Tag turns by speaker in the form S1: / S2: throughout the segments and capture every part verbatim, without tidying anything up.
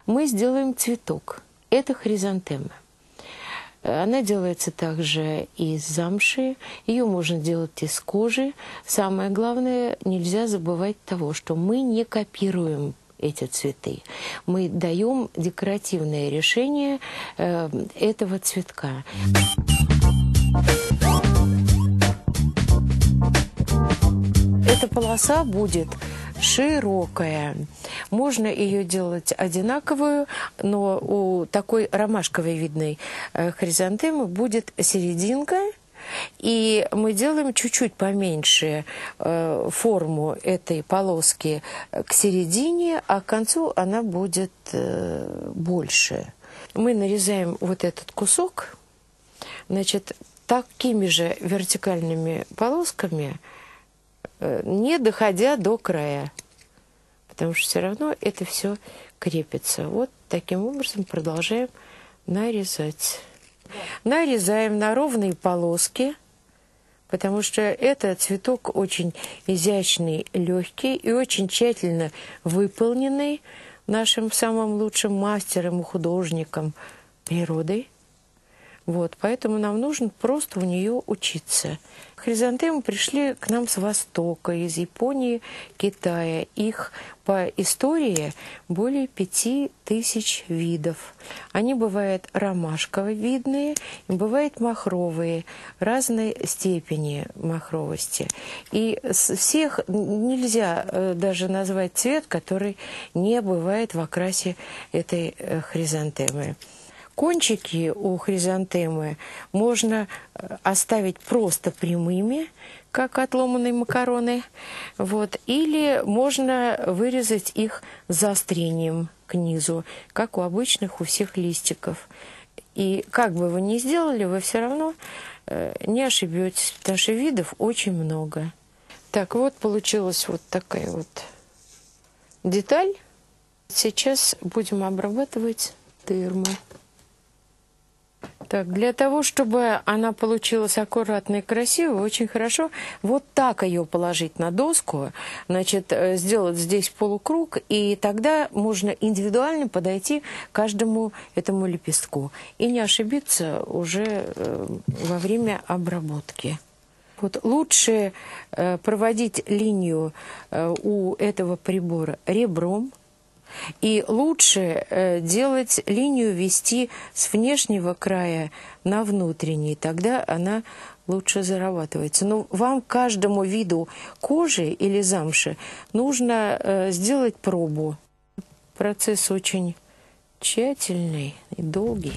S1: мы сделаем цветок. Это хризантема. Она делается также из замши, ее можно делать из кожи. Самое главное, нельзя забывать того, что мы не копируем эти цветы. Мы даем декоративное решение э, этого цветка. Эта полоса будет широкая. Можно ее делать одинаковую, но у такой ромашковой видной хризантемы будет серединка, и мы делаем чуть-чуть поменьше э, форму этой полоски к середине, а к концу она будет э, больше. Мы нарезаем вот этот кусок, значит, такими же вертикальными полосками, не доходя до края, потому что все равно это все крепится. Вот таким образом продолжаем нарезать. Нарезаем на ровные полоски, потому что это цветок очень изящный, легкий и очень тщательно выполненный нашим самым лучшим мастером и художником природой. Вот, поэтому нам нужно просто у нее учиться. Хризантемы пришли к нам с Востока, из Японии, Китая. Их по истории более пяти тысяч видов. Они бывают ромашково-видные, бывают махровые, разной степени махровости. И с всех нельзя даже назвать цвет, который не бывает в окрасе этой хризантемы. Кончики у хризантемы можно оставить просто прямыми, как отломанные макароны, вот, или можно вырезать их заострением к низу, как у обычных у всех листиков. И как бы вы ни сделали, вы все равно не ошибетесь, потому что видов очень много. Так, вот получилась вот такая вот деталь. Сейчас будем обрабатывать тырму. Так, для того, чтобы она получилась аккуратной и красивой, очень хорошо вот так ее положить на доску, значит, сделать здесь полукруг, и тогда можно индивидуально подойти к каждому этому лепестку и не ошибиться уже во время обработки. Вот лучше проводить линию у этого прибора ребром. И лучше э, делать линию, вести с внешнего края на внутренний, тогда она лучше зарабатывается. Но вам каждому виду кожи или замши нужно э, сделать пробу. Процесс очень тщательный и долгий.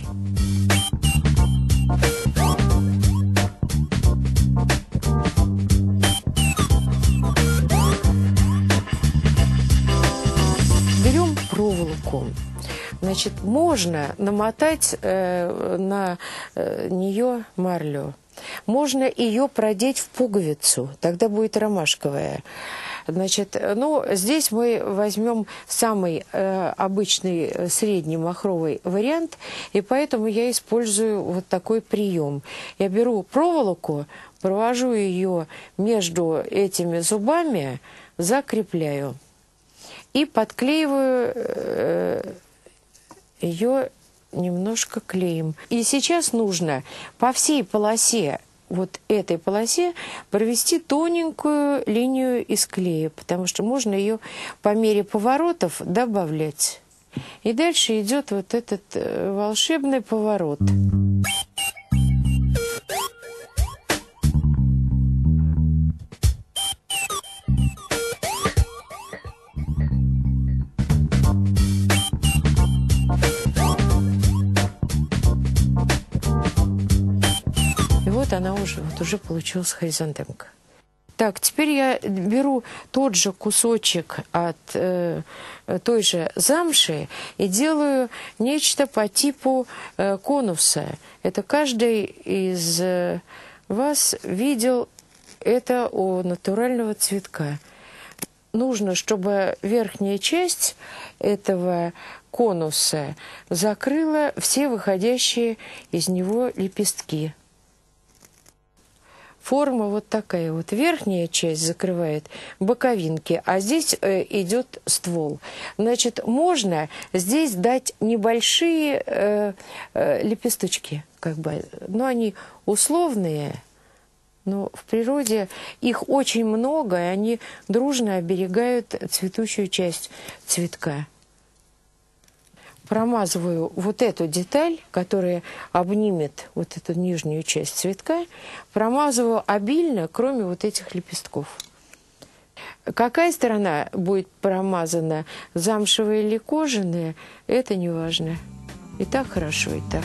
S1: Проволоку. Значит, можно намотать э, на э, нее марлю. Можно ее продеть в пуговицу, тогда будет ромашковая. Значит, ну, здесь мы возьмем самый э, обычный средний махровый вариант, и поэтому я использую вот такой прием. Я беру проволоку, провожу ее между этими зубами, закрепляю. И подклеиваю э, ее немножко клеем. И сейчас нужно по всей полосе, вот этой полосе, провести тоненькую линию из клея, потому что можно ее по мере поворотов добавлять. И дальше идет вот этот э, волшебный поворот. Вот она уже, вот уже получилась хризантемка. Так, теперь я беру тот же кусочек от э, той же замши и делаю нечто по типу э, конуса. Это каждый из э, вас видел это у натурального цветка. Нужно, чтобы верхняя часть этого конуса закрыла все выходящие из него лепестки. форма вот такая вот. Верхняя часть закрывает боковинки, а здесь э, идет ствол. Значит, можно здесь дать небольшие э, э, лепесточки, как бы, но они условные. Но в природе их очень много, и они дружно оберегают цветущую часть цветка. Промазываю вот эту деталь, которая обнимет вот эту нижнюю часть цветка, промазываю обильно, кроме вот этих лепестков. Какая сторона будет промазана, замшевая или кожаная, это не важно. И так хорошо, и так.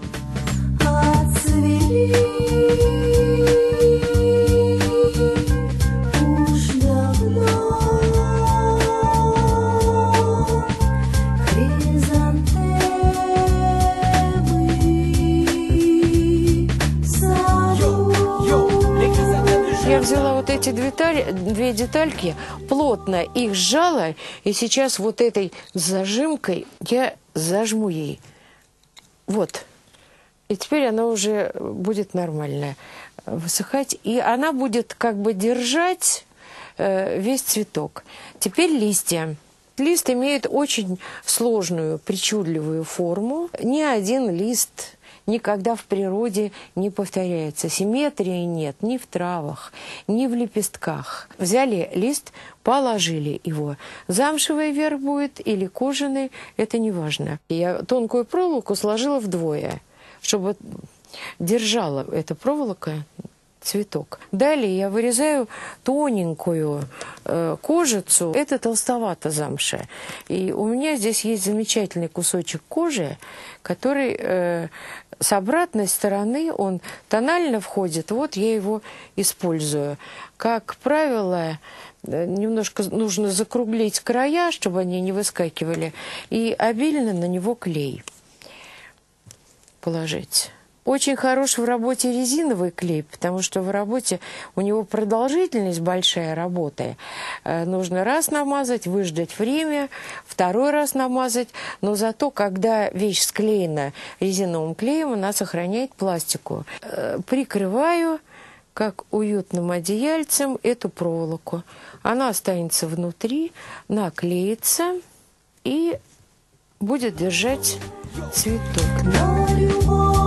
S1: Я взяла вот эти детали, две детальки, плотно их сжала, и сейчас вот этой зажимкой я зажму ей. Вот. И теперь она уже будет нормально высыхать. И она будет как бы держать э, весь цветок. Теперь листья. Лист имеет очень сложную, причудливую форму. Ни один лист никогда в природе не повторяется. Симметрии нет ни в травах, ни в лепестках. Взяли лист, положили его. Замшевый верх будет или кожаный, это не важно. Я тонкую проволоку сложила вдвое, чтобы держала эта проволока цветок. Далее я вырезаю тоненькую э, кожицу. Это толстовато замша. И у меня здесь есть замечательный кусочек кожи, который э, с обратной стороны, он тонально входит. Вот я его использую. Как правило, немножко нужно закруглить края, чтобы они не выскакивали, и обильно на него клей положить. Очень хорош в работе резиновый клей, потому что в работе у него продолжительность большая работы. Нужно раз намазать, выждать время, второй раз намазать. Но зато, когда вещь склеена резиновым клеем, она сохраняет пластику. Прикрываю, как уютным одеяльцем, эту проволоку. Она останется внутри, наклеится и будет держать цветок.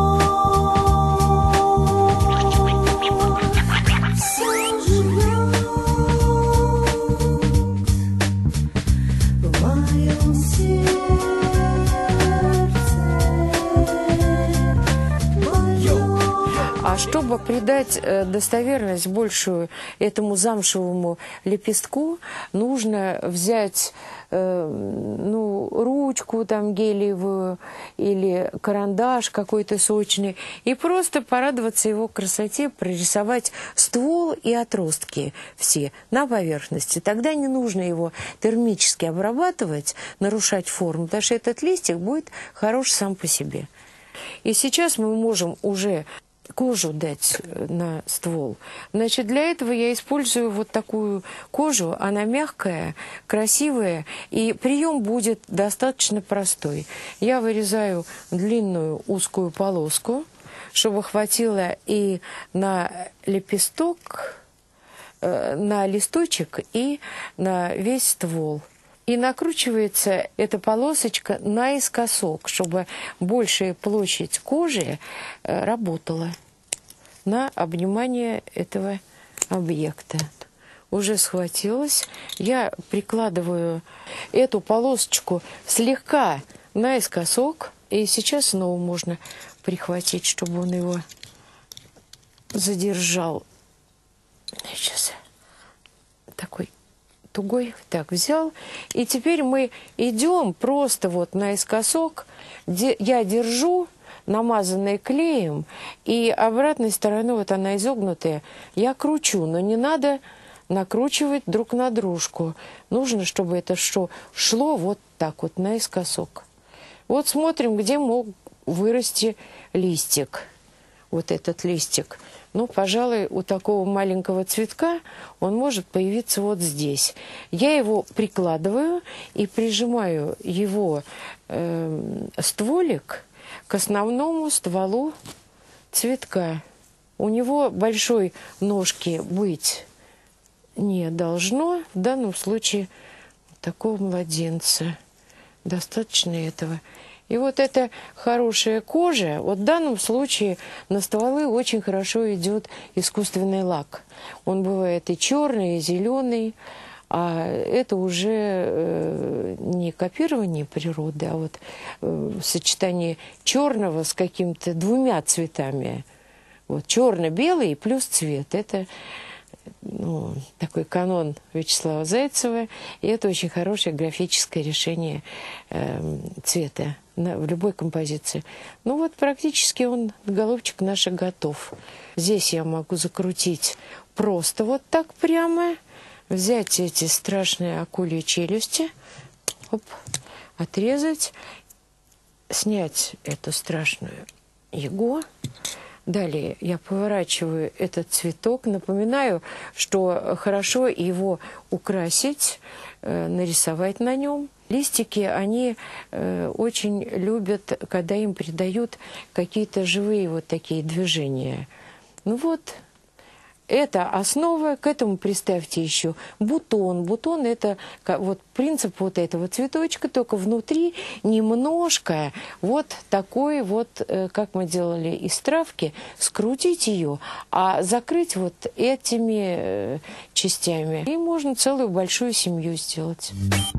S1: А чтобы придать достоверность большую этому замшевому лепестку, нужно взять э, ну, ручку там гелиевую или карандаш какой-то сочный и просто порадоваться его красоте, прорисовать ствол и отростки все на поверхности. Тогда не нужно его термически обрабатывать, нарушать форму, потому что этот листик будет хорош сам по себе. И сейчас мы можем уже кожу дать на ствол. Значит, для этого я использую вот такую кожу. Она мягкая, красивая, и прием будет достаточно простой. Я вырезаю длинную узкую полоску, чтобы хватило и на лепесток, на листочек, и на весь ствол. И накручивается эта полосочка наискосок, чтобы большая площадь кожи работала на обнимание этого объекта. Уже схватилась. Я прикладываю эту полосочку слегка наискосок. И сейчас снова можно прихватить, чтобы он его задержал. Сейчас такой тугой. Так, взял. И теперь мы идем просто вот наискосок. Я держу, намазанная клеем, и обратной стороной, вот она изогнутая, я кручу, но не надо накручивать друг на дружку. Нужно, чтобы это что шло вот так вот наискосок. Вот смотрим, где мог вырасти листик. Вот этот листик. Ну, пожалуй, у такого маленького цветка он может появиться вот здесь. Я его прикладываю и прижимаю его э, стволик к основному стволу цветка. У него большой ножки быть не должно. В данном случае такого младенца достаточно этого. И вот эта хорошая кожа, вот в данном случае на стволы очень хорошо идет искусственный лак. Он бывает и черный, и зеленый, а это уже э, не копирование природы, а вот э, сочетание черного с какими-то двумя цветами. Вот черно-белый плюс цвет. Это ну, такой канон Вячеслава Зайцева, и это очень хорошее графическое решение э, цвета на, в любой композиции. Ну вот практически он, голубчик наш, готов. Здесь я могу закрутить просто вот так прямо, взять эти страшные акульи челюсти, оп, отрезать, снять эту страшную иглу. Далее я поворачиваю этот цветок. Напоминаю, что хорошо его украсить, э, нарисовать на нем. Листики, они э, очень любят, когда им придают какие-то живые вот такие движения. Ну вот, это основа. К этому представьте еще бутон. Бутон – это вот принцип вот этого цветочка, только внутри немножко вот такой вот, как мы делали из травки, скрутить ее, а закрыть вот этими частями. И можно целую большую семью сделать.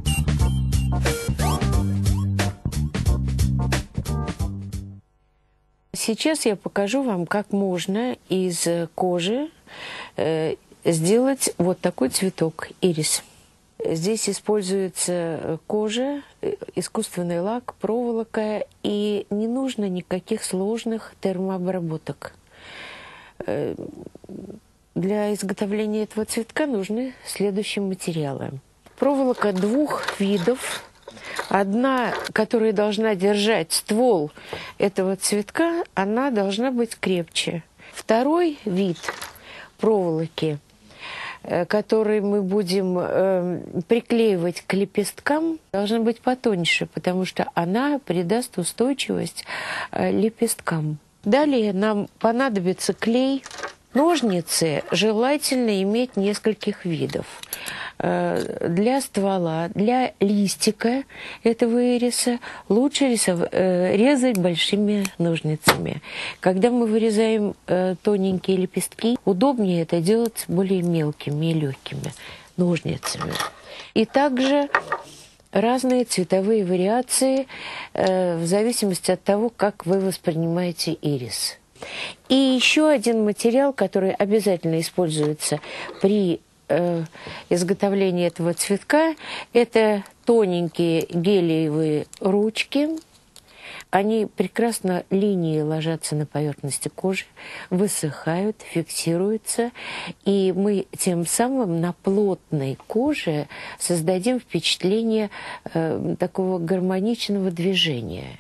S1: Сейчас я покажу вам, как можно из кожи э, сделать вот такой цветок ирис. Здесь используется кожа, искусственный лак, проволока, и не нужно никаких сложных термообработок. Э, для изготовления этого цветка нужны следующие материалы. Проволока двух видов. Одна, которая должна держать ствол этого цветка, она должна быть крепче. Второй вид проволоки, который мы будем э, приклеивать к лепесткам, должна быть потоньше, потому что она придаст устойчивость э, лепесткам. Далее нам понадобится клей. Ножницы желательно иметь нескольких видов. Для ствола, для листика этого ириса лучше рисов... резать большими ножницами. Когда мы вырезаем тоненькие лепестки, удобнее это делать более мелкими и легкими ножницами. И также разные цветовые вариации в зависимости от того, как вы воспринимаете ирис. И еще один материал, который обязательно используется при э, изготовлении этого цветка, это тоненькие гелиевые ручки. Они прекрасно линии ложатся на поверхности кожи, высыхают, фиксируются, и мы тем самым на плотной коже создадим впечатление э, такого гармоничного движения.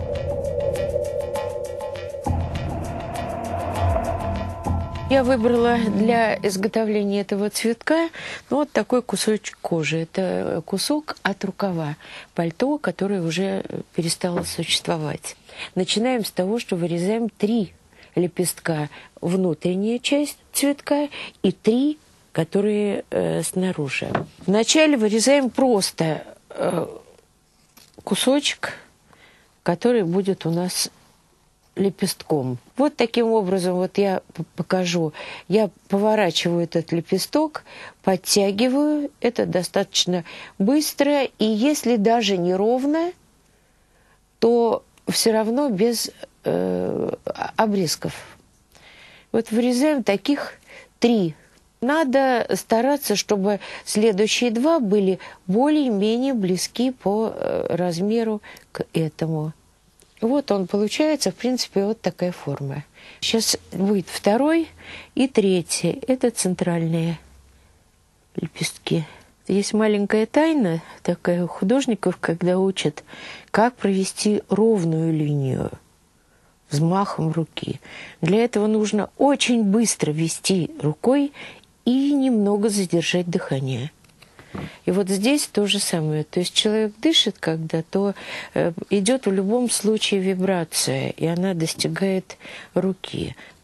S1: Я выбрала для изготовления этого цветка ну, вот такой кусочек кожи. Это кусок от рукава пальто, которое уже перестало существовать. Начинаем с того, что вырезаем три лепестка, внутренняя часть цветка, и три, которые э, снаружи. Вначале вырезаем просто э, кусочек, который будет у нас лепестком. Вот таким образом, вот я покажу, я поворачиваю этот лепесток, подтягиваю, это достаточно быстро, и если даже не ровно, то все равно без э, обрезков. Вот вырезаем таких три. Надо стараться, чтобы следующие два были более-менее близки по размеру к этому. Вот он получается, в принципе, вот такая форма. Сейчас будет второй и третий. Это центральные лепестки. Есть маленькая тайна такая у художников, когда учат, как провести ровную линию взмахом руки. Для этого нужно очень быстро вести рукой и немного задержать дыхание. И вот здесь то же самое. То есть человек дышит, когда, то э, идет в любом случае вибрация, и она достигает руки.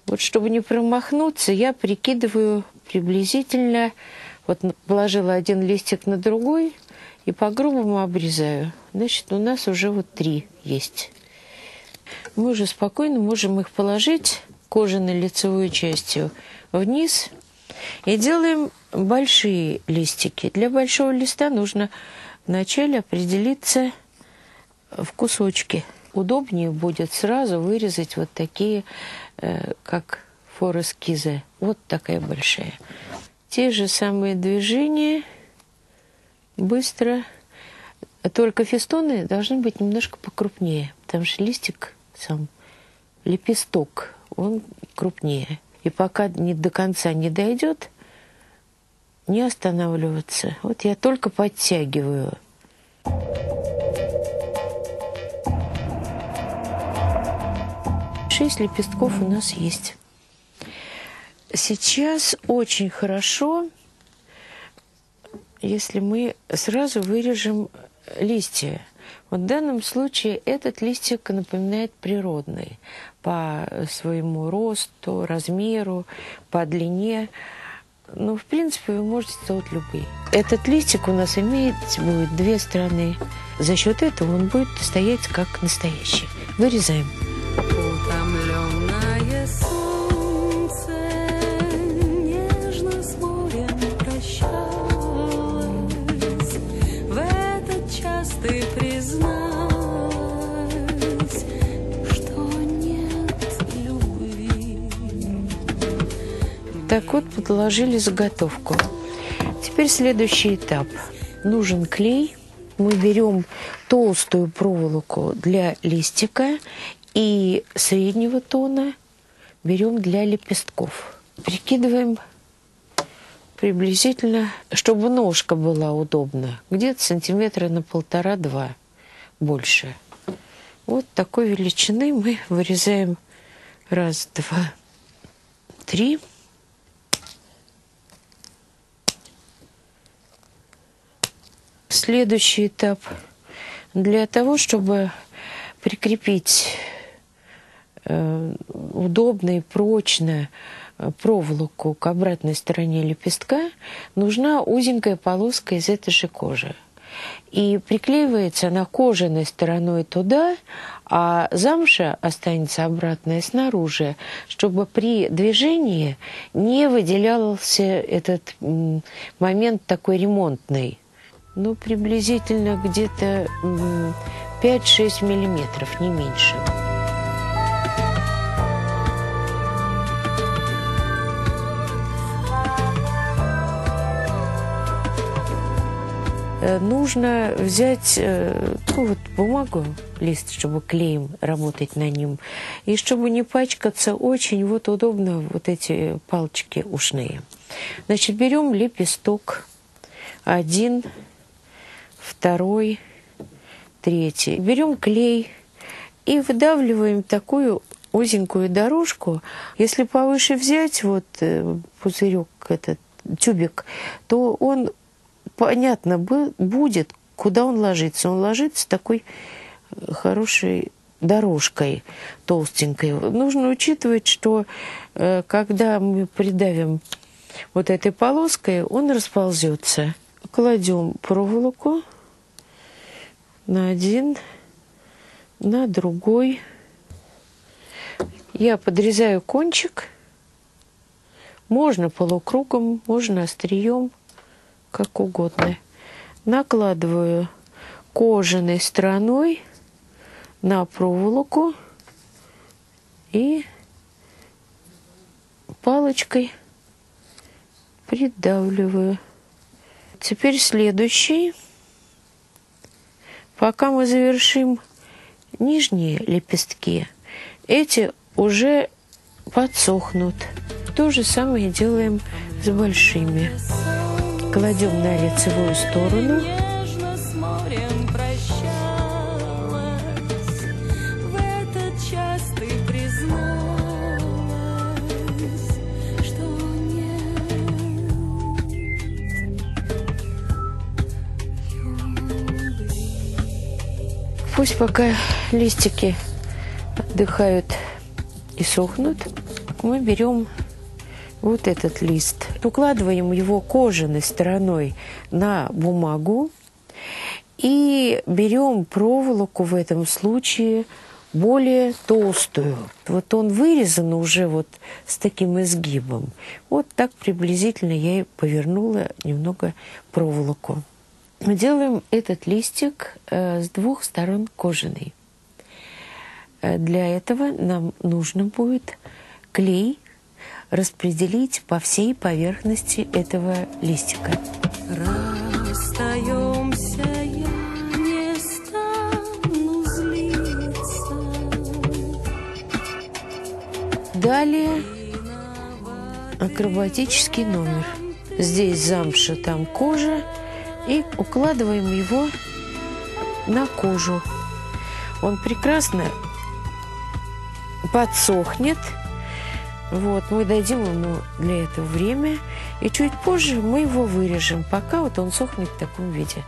S1: Вот чтобы не промахнуться, я прикидываю приблизительно, вот положила один листик на другой и по-грубому обрезаю. Значит, у нас уже вот три есть. Мы уже спокойно можем их положить кожаной лицевой частью вниз и делаем большие листики. Для большого листа нужно вначале определиться в кусочки. Удобнее будет сразу вырезать вот такие, э, как фор-эскизы. Вот такая большая. Те же самые движения, быстро. Только фестоны должны быть немножко покрупнее, потому что листик сам, лепесток, он крупнее. И пока не до конца не дойдет, не останавливаться. Вот я только подтягиваю. Шесть лепестков у нас есть. Сейчас очень хорошо, если мы сразу вырежем листья. Вот в данном случае этот листик напоминает природный по своему росту, размеру, по длине. Но, в принципе, вы можете делать любые. Этот листик у нас имеет будет две стороны. За счет этого он будет стоять как настоящий. Вырезаем.
S2: Утомленное солнце нежно с морем прощалось. В этот час ты призналась, что нет любви.
S1: Так вот, подложили заготовку. Теперь следующий этап. Нужен клей. Мы берем толстую проволоку для листика и среднего тона берем для лепестков. Прикидываем приблизительно, чтобы ножка была удобна. Где-то сантиметра на полтора-два больше. Вот такой величины мы вырезаем раз, два, три. Следующий этап. Для того, чтобы прикрепить э, удобно и прочно проволоку к обратной стороне лепестка, нужна узенькая полоска из этой же кожи. И приклеивается она кожаной стороной туда, а замша останется обратная снаружи, чтобы при движении не выделялся этот м, момент такой ремонтный. Ну, приблизительно где-то пять-шесть миллиметров, не меньше. Нужно взять ну, вот, бумагу, лист, чтобы клеем работать на нем. И чтобы не пачкаться, очень вот удобно вот эти палочки ушные. Значит, берем лепесток. Один, второй, третий. Берем клей и выдавливаем такую узенькую дорожку. Если повыше взять вот пузырек, этот тюбик, то он понятно будет, куда он ложится. Он ложится такой хорошей дорожкой толстенькой. Нужно учитывать, что когда мы придавим вот этой полоской, он расползется. Кладем проволоку на один, на другой. Я подрезаю кончик. Можно полукругом, можно острием, как угодно. Накладываю кожаной стороной на проволоку и палочкой придавливаю. Теперь следующий. Пока мы завершим нижние лепестки, эти уже подсохнут. То же самое делаем с большими. Кладем на лицевую сторону. Пусть пока листики отдыхают и сохнут, мы берем вот этот лист, укладываем его кожаной стороной на бумагу и берем проволоку в этом случае более толстую. Вот он вырезан уже вот с таким изгибом. Вот так приблизительно я и повернула немного проволоку. Мы делаем этот листик э, с двух сторон кожаный. Для этого нам нужно будет клей распределить по всей поверхности этого листика.
S2: Расстаемся, я не стану злиться.
S1: Далее акробатический номер. Здесь замша, там кожа. И укладываем его на кожу. Он прекрасно подсохнет. Вот, мы дадим ему для этого время. И чуть позже мы его вырежем, пока вот он сохнет в таком виде.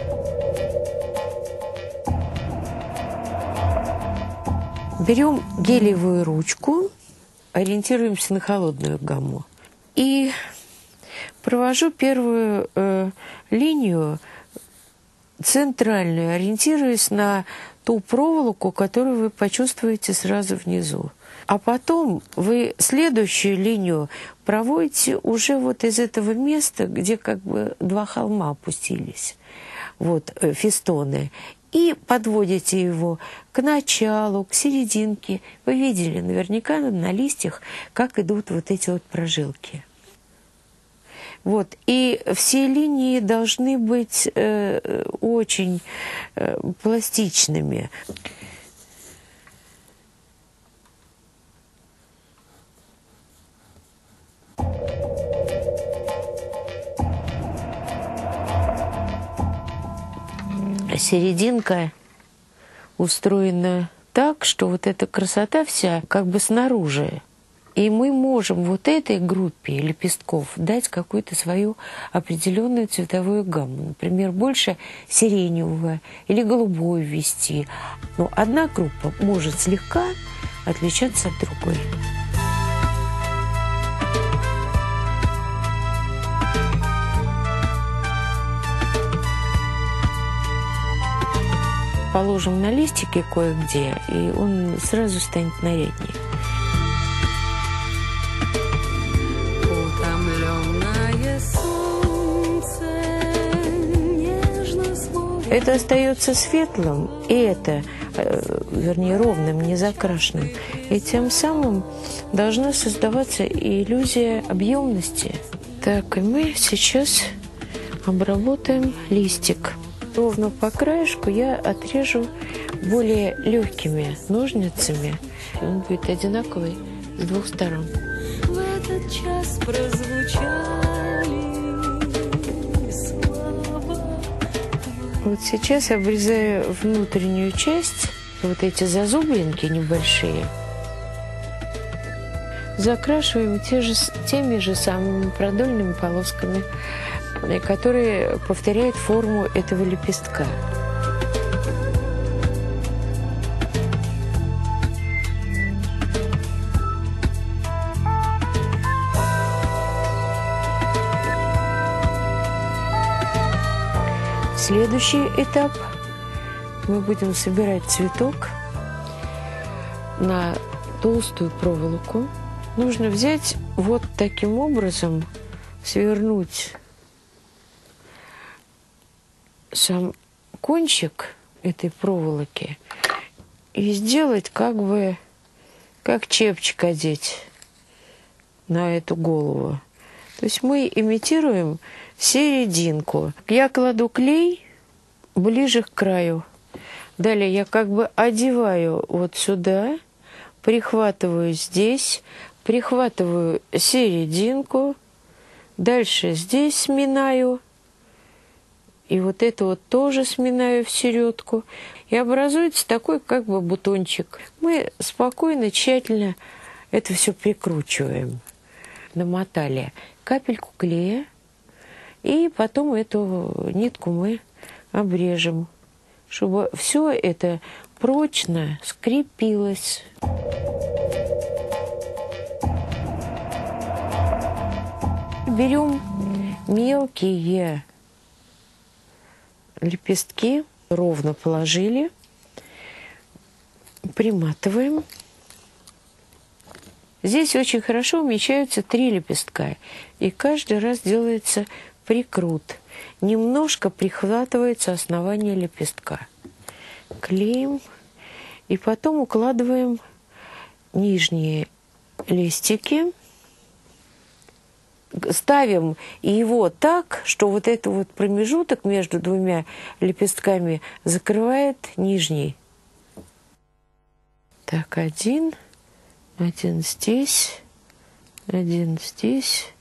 S1: Берем гелевую ручку, ориентируемся на холодную гамму. И провожу первую э, линию центральную, ориентируясь на ту проволоку, которую вы почувствуете сразу внизу. А потом вы следующую линию проводите уже вот из этого места, где как бы два холма опустились, вот, э, фестоны, и подводите его к началу, к серединке. Вы видели наверняка на листьях, как идут вот эти вот прожилки. Вот. И все линии должны быть э, очень э, пластичными. Серединка устроена так, что вот эта красота вся как бы снаружи. И мы можем вот этой группе лепестков дать какую-то свою определенную цветовую гамму. Например, больше сиреневого или голубого ввести. Но одна группа может слегка отличаться от другой. Положим на листике кое-где, и он сразу станет наряднее. Это остается светлым, и это, э, вернее, ровным, не закрашенным. И тем самым должна создаваться иллюзия объемности. Так, и мы сейчас обработаем листик. Ровно по краешку я отрежу более легкими ножницами. Он будет одинаковый с двух сторон.
S2: В этот час прозвучали слова.
S1: Вот сейчас обрезаю внутреннюю часть, вот эти зазубринки небольшие. Закрашиваем те же, теми же самыми продольными полосками, которые повторяют форму этого лепестка. Следующий этап. Мы будем собирать цветок на толстую проволоку. Нужно взять вот таким образом, свернуть сам кончик этой проволоки и сделать как бы, как чепчик одеть на эту голову. То есть мы имитируем серединку. Я кладу клей ближе к краю. Далее я как бы одеваю вот сюда, прихватываю здесь, прихватываю серединку, дальше здесь сминаю, и вот это вот тоже сминаю в середку. И образуется такой как бы бутончик. Мы спокойно, тщательно это все прикручиваем. Намотали капельку клея, и потом эту нитку мы обрежем, чтобы все это прочно скрепилось. берем мелкие лепестки, ровно положили, приматываем. Здесь очень хорошо умещаются три лепестка, и каждый раз делается прикрут. Немножко прихватывается основание лепестка. Клеим, и потом укладываем нижние листики. Ставим его так, что вот этот вот промежуток между двумя лепестками закрывает нижний. Так, один, один здесь, один здесь.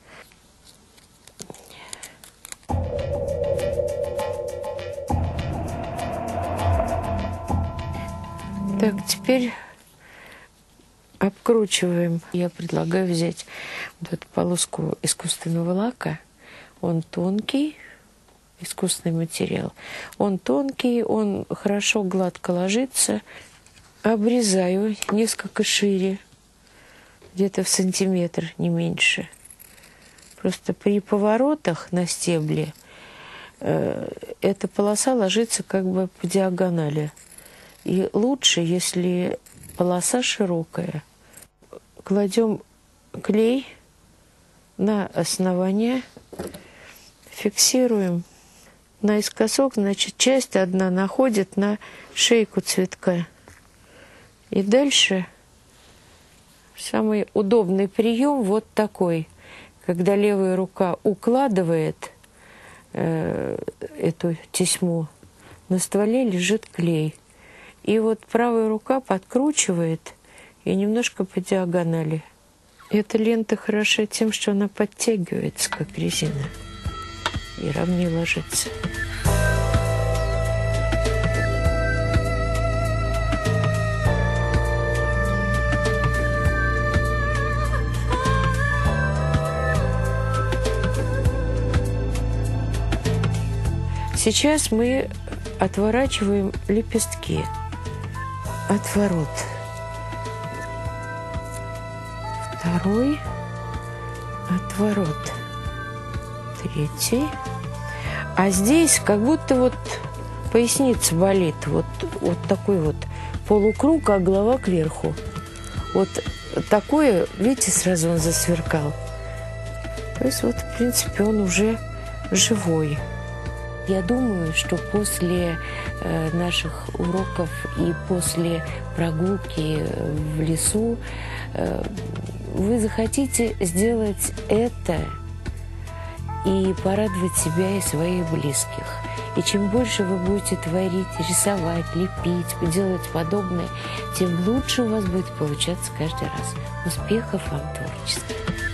S1: Так, теперь обкручиваем. Я предлагаю взять вот эту полоску искусственного лака. Он тонкий, искусственный материал. Он тонкий, он хорошо гладко ложится. Обрезаю несколько шире, где-то в сантиметр, не меньше. Просто при поворотах на стебле э, эта полоса ложится как бы по диагонали. И лучше, если полоса широкая. Кладем клей на основание, фиксируем наискосок, значит, часть одна находит на шейку цветка. И дальше самый удобный прием вот такой, когда левая рука укладывает э, эту тесьму, на стволе лежит клей. И вот правая рука подкручивает и немножко по диагонали. Эта лента хороша тем, что она подтягивается, как резина, и ровнее ложится. Сейчас мы отворачиваем лепестки. Отворот. Второй. Отворот. Третий. А здесь как будто вот поясница болит. Вот, вот такой вот полукруг, а голова кверху. Вот такое, видите, сразу он засверкал. То есть вот, в принципе, он уже живой. Я думаю, что после э, наших уроков и после прогулки в лесу э, вы захотите сделать это и порадовать себя и своих близких. И чем больше вы будете творить, рисовать, лепить, делать подобное, тем лучше у вас будет получаться каждый раз. Успехов вам творчески!